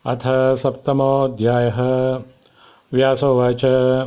अथ सप्तमोऽध्यायः। व्यासोवाच।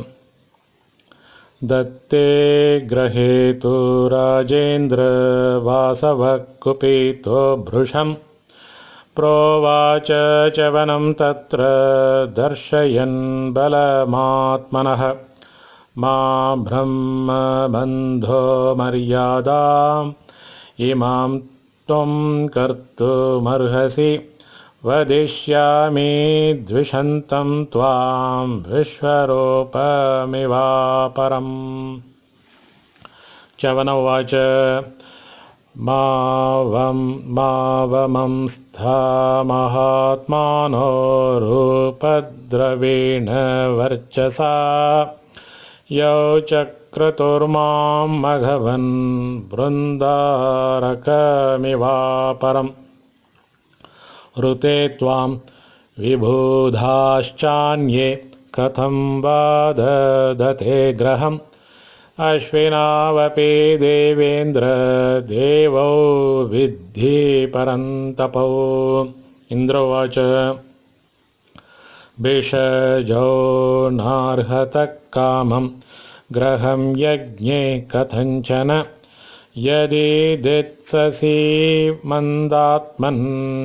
दत्ते गृहे तु राजेन्द्र वासवः कुपितो भृशं प्रोवाच च्यवनं तत्र दर्शयन् बलमात्मनः मा ब्रह्मबन्धो मर्यादाम् इमां त्वं कर्तुमर्हसि वदिष्यामि द्विषन्तं त्वां विश्वरूपमिवापरम्। च्यवन उवाच। मावमंस्था महात्मानो रूपद्रवीण वर्चसा यौ चक्रतुर्मां मघवन् बृन्दारकमिवापरम्। ऋते त्वां विबुधाश्चान्ये कथं वा ददते ग्रहम् अश्विनावपि देवेन्द्र देवौ विद्धि परन्तपौ। इन्द्रोवाच। भिषजो नार्हतः कामं ग्रहं यज्ञे कथञ्चन यदि दित्ससि मन्दात्मन्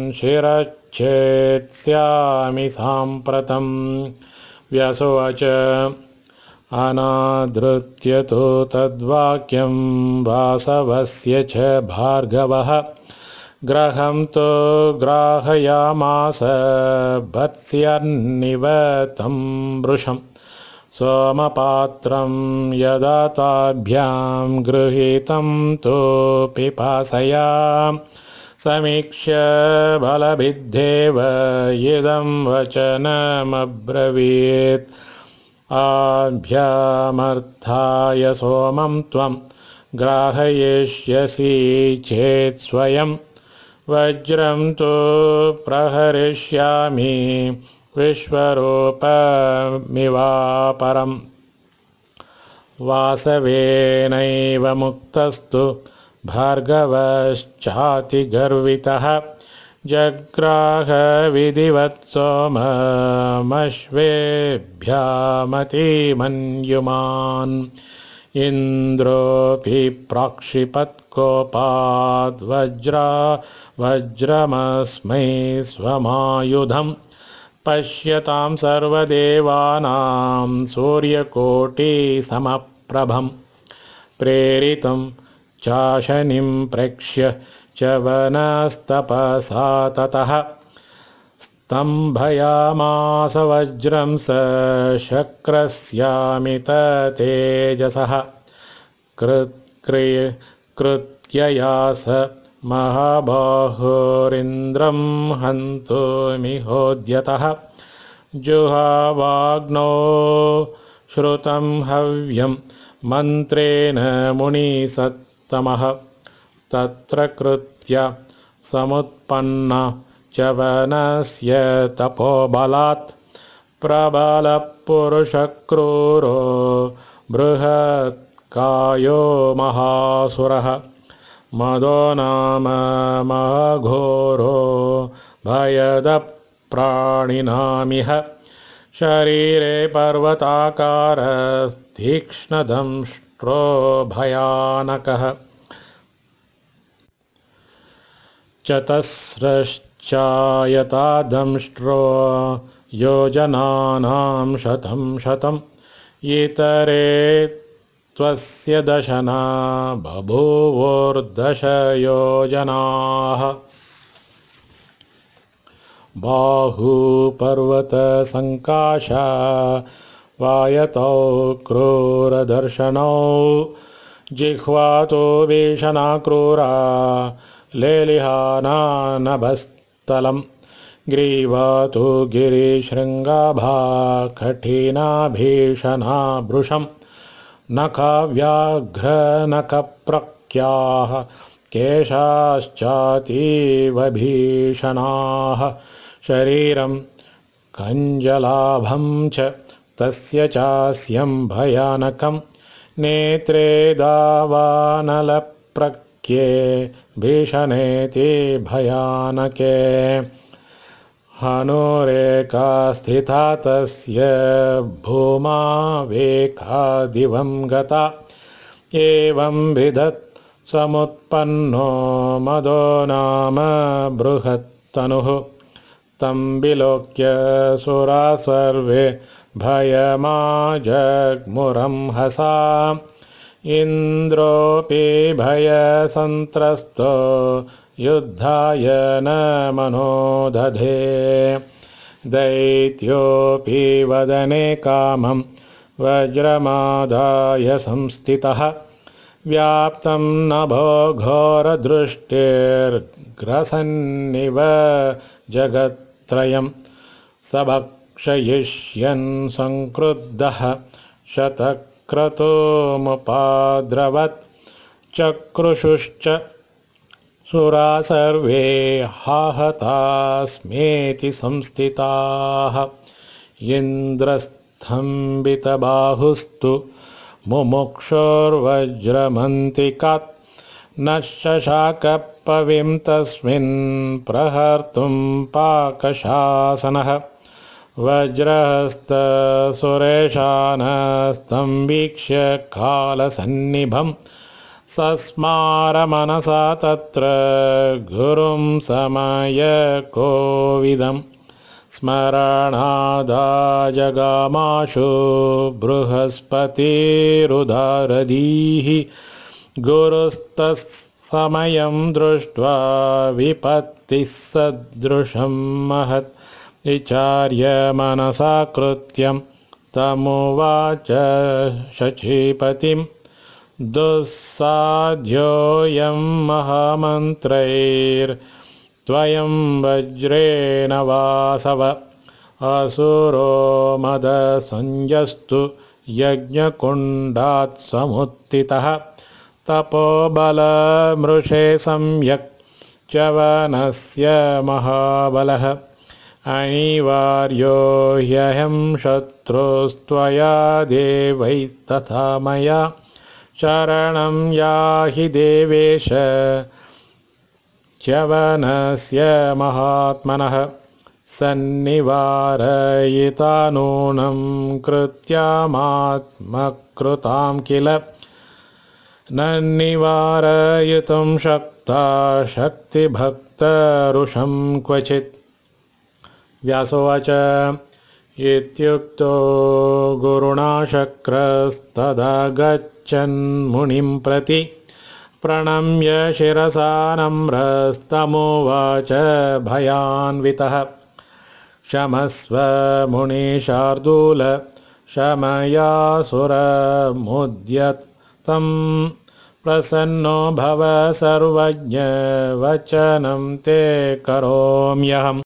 शिरच्छेत्स्यामि साम्प्रतम्। व्यासोवाच। अनादृत्य तु तद्वाक्यं वासवस्य च भार्गवः ग्रहं तु ग्राहयामास भत्स्यन्निव तं वृषम् सोमपात्रं यदा ताभ्यां गृहीतं तु पिपासया समीक्ष्य बलभिद्धेव इदं वचनमब्रवीत् आभ्यामर्थाय सोमं त्वं ग्राहयिष्यसि चेत् स्वयं वज्रं तु प्रहरिष्यामि विश्वरूपमिवापरम्। वासवेनैव मुक्तस्तु भार्गवश्चातिगर्वितः जग्राह विधिवत् सोममश्वेभ्यामतिमन्युमान् इन्द्रोऽपि प्राक्षिपत्कोपाद् वज्रमस्मै स्वमायुधम् पश्यतां सर्वदेवानां सूर्यकोटिसमप्रभं प्रेरितं चाशनिं प्रेक्ष्य च्यवनस्तपसा ततः स्तम्भयामास वज्रं स शक्रस्यामिततेजसः कृत्यया स महाबाहुरिन्द्रं हन्तुमिहोद्यतः जुहावाग्नौ श्रुतं हव्यं मन्त्रेण मुनिसत्तमः तत्र कृत्य समुत्पन्ना च्यवनस्य तपोबलात् प्रबलपुरुषक्रूरो बृहत्कायो महासुरः मदो नाम महाघोरो भयदप्राणिनामिह शरीरे पर्वताकारस्तीक्ष्णदंष्ट्रो भयानकः चतस्रश्चायता दंष्ट्रो योजनानां शतं शतम् इतरे त्वस्य दशना बभूवोर्दश योजनाः। बाहुपर्वतसङ्काशा वायतौ क्रूरदर्शनौ जिह्वा तु भीषणा क्रूरा लेलिहाना नभस्थलं ग्रीवा तु गिरिशृङ्गाभा कठिना भीषणा भृशम् नखव्याघ्रनखप्रक्याः केशाश्चातीव भीषणाः शरीरं कञ्जलाभं च तस्य चास्यं भयानकं नेत्रे दावानलप्रक्ये भीषणेति भयानके हनुरेका स्थिता तस्य भूमावेका दिवं गता एवं विधत् समुत्पन्नो मदो नाम बृहत्तनुः तं विलोक्य सुरा सर्वे भयमाजग्मुरंहसा इन्द्रोऽपि भयसन्त्रस्तो युद्धाय न मनो दधे दैत्योऽपि वदने कामं वज्रमादाय संस्थितः व्याप्तं नभो घोरदृष्टिर्ग्रसन्निव जगत्त्रयं सभक्षयिष्यन् संक्रुद्धः शतक्रतुमुपाद्रवत् चक्रुषुश्च सुरा सर्वे हाहतास्मेति संस्थिताः इन्द्रस्तम्भितबाहुस्तु मुमुक्षोर्वज्रमन्तिकात् न शशाकपविं तस्मिन् प्रहर्तुं पाकशासनः वज्रहस्तसुरेशानस्तं वीक्ष्य कालसन्निभं सस्मारमनसा तत्र गुरुं समयकोविदं स्मरणादाजगामाशु बृहस्पतिरुदारधीः गुरुस्तत्समयं दृष्ट्वा विपत्तिः सदृशं महत् विचार्य मनसा कृत्यं तमुवाच शचीपतिं दुस्साध्योऽयं महामन्त्रैर्त्वयं वज्रेण वासव असुरो मदसंजस्तु यज्ञकुण्डात् समुत्थितः तपोबलमृषे सम्यक् च्यवनस्य महाबलः अनिवार्यो ह्यहं शत्रुस्त्वया देवैस्तथा मया शरणं याहि देवेश च्यवनस्य महात्मनः सन्निवारयिता नूनं कृत्यामात्मकृतां किल न निवारयितुं शक्ता शक्तिभक्तरुषं क्वचित् व्यासोवाच इत्युक्तो गुरुणा शक्रस्तदा गच्छन्मुनिं प्रति प्रणम्य शिरसा नम्रस्तमुवाच भयान्वितः क्षमस्व मुनिशार्दूल शमयासुरमुद्यतं प्रसन्नो भव सर्वज्ञ वचनं ते करोम्यहम्।